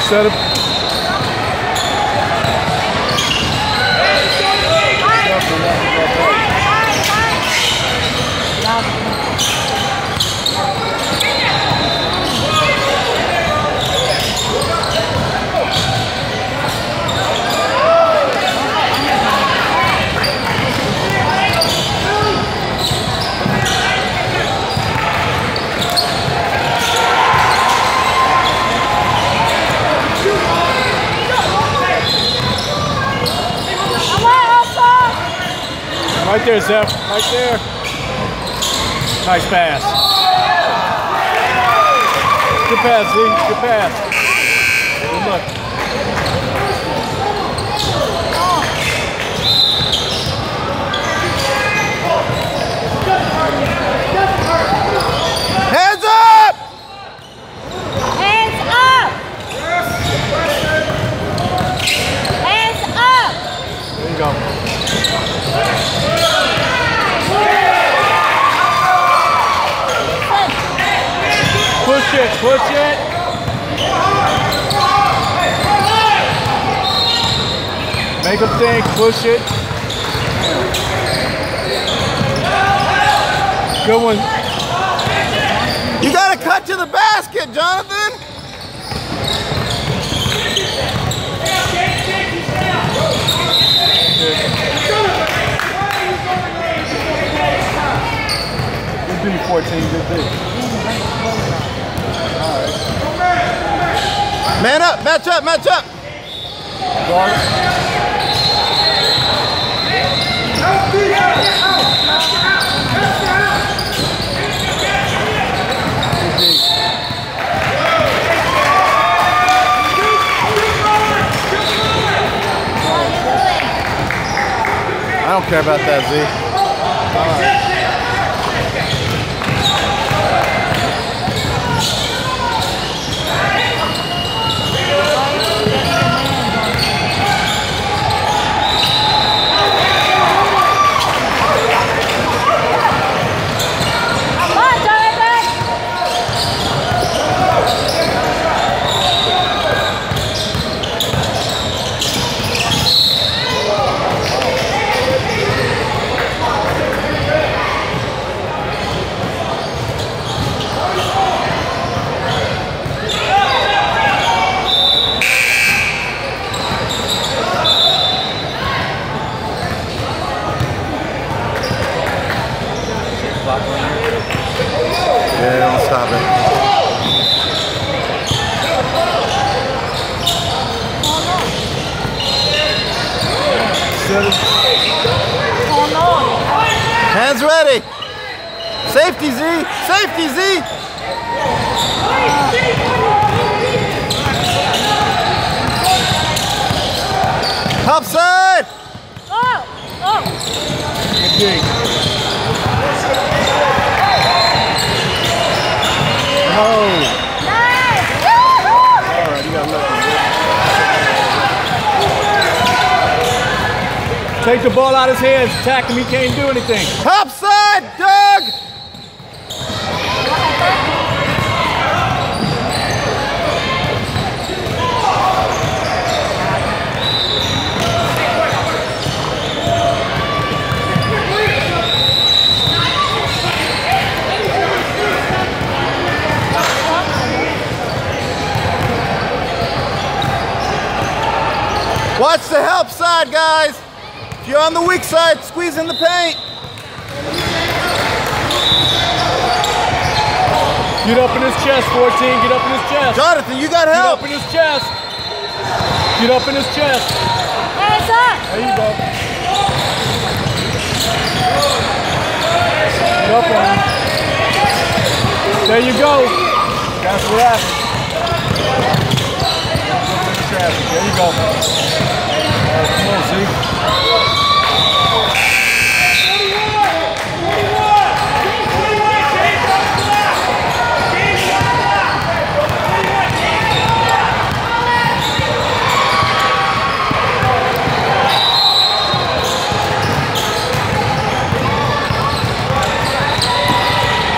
Set up. Right there, Zeph. Right there. Nice pass. Good pass, Z. Good pass. Good luck. Hands up! Hands up! Hands up! There you go. Push it, push it. Make them think, push it. Good one. You gotta cut to the basket, Jonathan! Good D, 14, good D. Man up, match up, match up! Guard. I don't care about that, Z. All right. Yeah, don't stop it. Hands ready. Safety, Z. Safety, Z. Top side. Oh! Oh! Good D. No. Nice! All right, you got lucky. Take the ball out of his hands. Attack him. He can't do anything. Top side, Doug. Watch the help side, guys. If you're on the weak side, squeeze in the paint. Get up in his chest, 14. Get up in his chest. Jonathan, you got Get help. up in his chest. Get up in his chest. Hands up! There you go. Get up on him. There you go. That's what happened. Traffic. There you go. All right, come on, Zeke.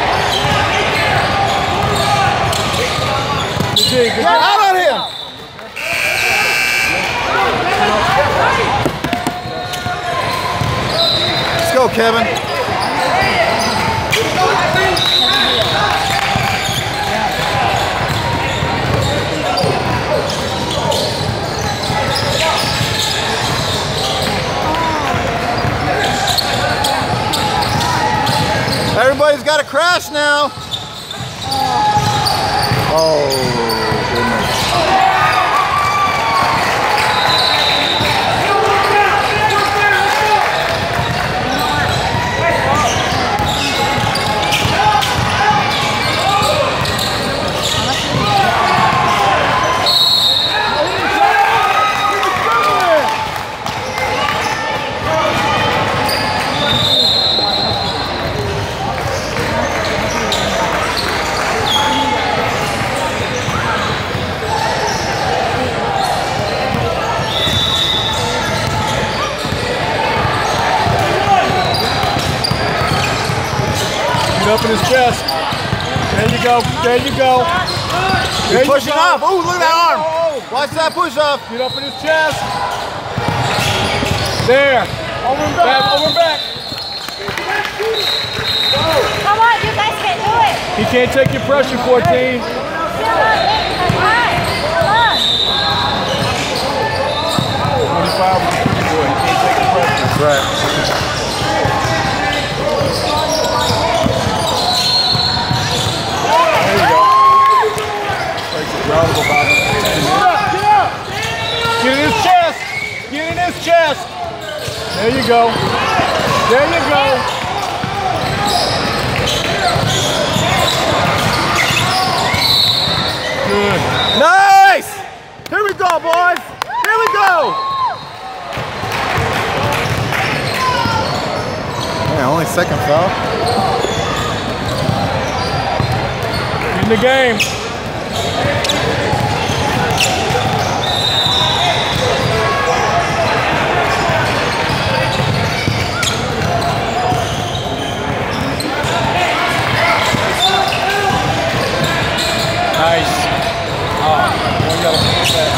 Get out on him. go, Kevin. Everybody's got a crash now. Oh, goodness. Get up in his chest. There you go. There you go. You're pushing off. Ooh, look at that arm. Watch that push off. Get up in his chest. There. Over and back. Over and back. Come on, you guys can do it. He can't take your pressure, 14. Come on. Come on. 25 was pretty good. He can't take the pressure. That's right. There you go. Takes a ground of about it. Get up! Get in his chest! Get in his chest! There you go. There you go. Good. Nice! Here we go, boys. Here we go. Man, only second foul. In the game. Nice. Oh, we gotta finish that.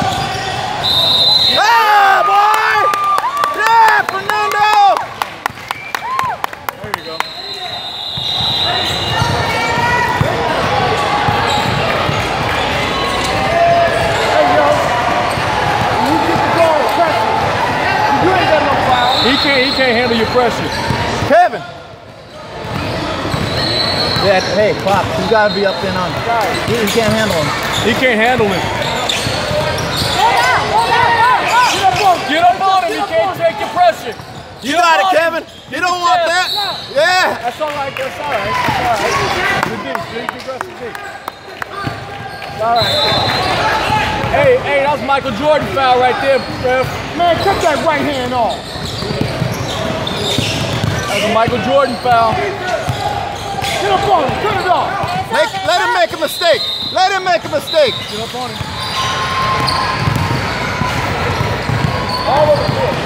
Ah, boy! Yeah, Fernando! There you go. There you go. You keep the ball with pressure. You ain't got no foul. He can't handle your pressure. Kevin! Yeah, hey, Pop, you gotta be up in on him. He can't handle him. He can't handle it. Get up on him. He can't take your pressure. You got it, Kevin. You don't want that. Yeah. That's all right. That's all right. That's all right. Good deep. Good aggressive deep. All right. Hey, that was Michael Jordan foul right there, ref. Man, cut that right hand off. That was a Michael Jordan foul. Get up on him. Cut it off. Let him make a mistake. Let him make a mistake. Get up on him. All over the court.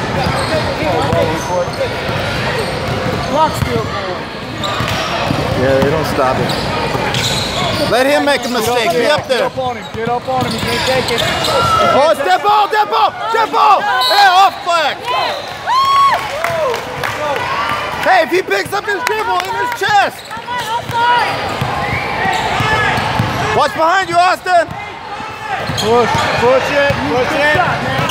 Clock still going. Yeah, they don't stop it. Let him make a mistake. Be up there. Get up on him. Get up on him. He can't take it. Oh, it's dead ball, dead ball, dead ball. Yeah, off flag. Hey, if he picks up his dribble in his chest. Watch behind you, Austin. Push it, push it.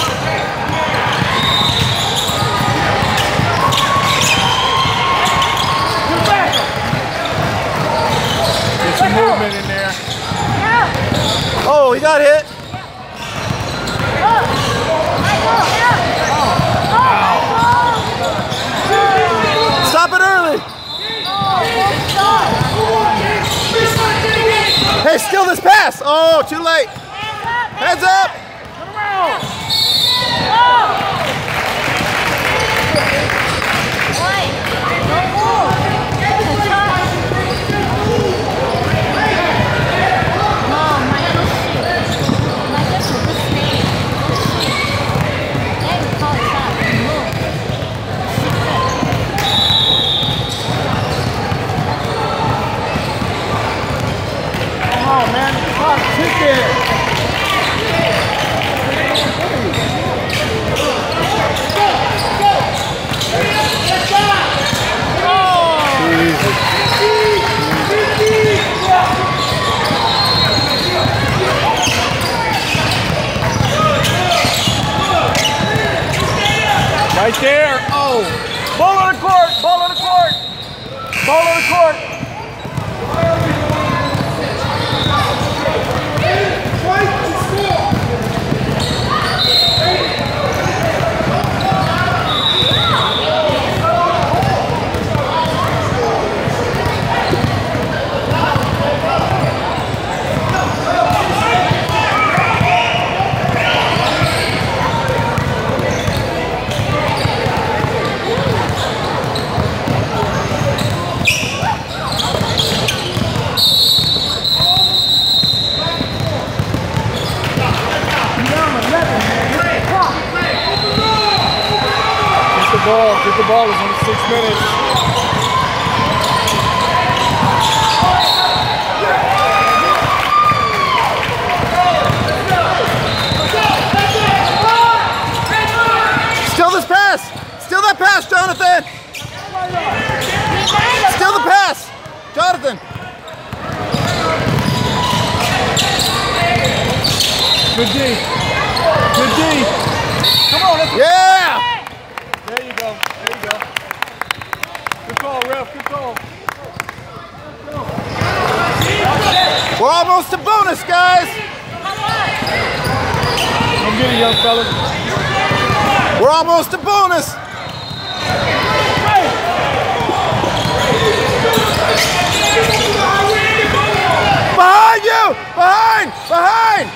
Get some movement in there. Oh, he got hit. Stop it early. Hey, steal this pass. Oh, too late. Heads up. Turn around. Oh man, the clock's ticking. There Right there. Oh. Ball on the court. Ball on the court. Ball on the court. Get the ball, it's only 6 minutes. Still this pass! Still that pass, Jonathan! Still the pass! Jonathan! Good D. Good D. Come on, let's Yeah! There you go. There you go. Good call, ref. Good call. We're almost to bonus, guys! Come get it, young fella. We're almost to bonus! Behind you! Behind! Behind!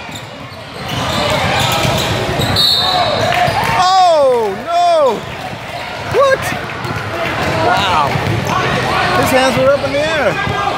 Oh, no! What? Wow. His hands were up in the air.